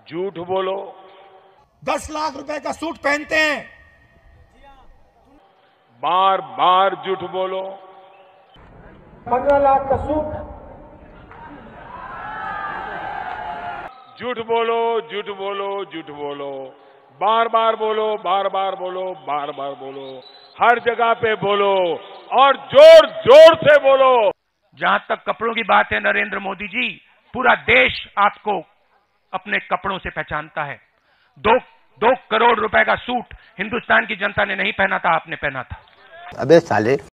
झूठ बोलो। 10 लाख रुपए का सूट पहनते हैं, बार बार झूठ बोलो। 15 लाख का सूट, झूठ बोलो, झूठ बोलो, झूठ बोलो, बार बार बोलो, बार बार बोलो, बार बार बोलो, हर जगह पे बोलो और जोर जोर से बोलो। जहां तक कपड़ों की बात है नरेंद्र मोदी जी, पूरा देश आपको अपने कपड़ों से पहचानता है। 2 करोड़ रुपए का सूट हिंदुस्तान की जनता ने नहीं पहना था, आपने पहना था। अबे साले।